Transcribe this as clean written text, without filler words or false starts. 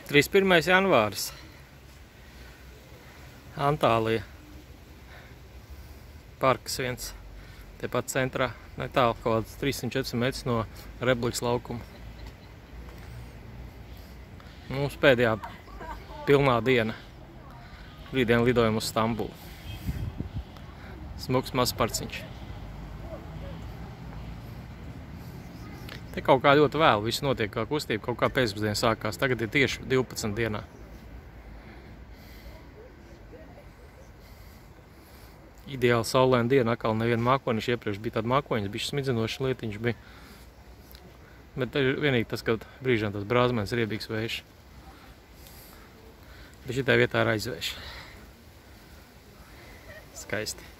31. janvāris. Antālija. Parks viens. Tepat centrā. Netālu, kaut kāds 300-400 metrus no Republikas laukuma. Mums pēdējā pilnā diena. Rītdien lidojam uz Stambulu. Smuks mazs parciņš. Te kaut kā ļoti vēl, viss notiek kā kustība, kaut kā pēcpusdiena sākās. Tagad ir tieši 12 dienā. Ideāli saulaina diena, atkal neviena mākoņiša, iepriekš bija tāda mākoņas, bišķi smidzinošs lietiņš bija. Bet vienīgi tas, ka brīžām tas brāzmēns riebīgs vējš. Bet šitai vietā ir aizvējš. Skaisti.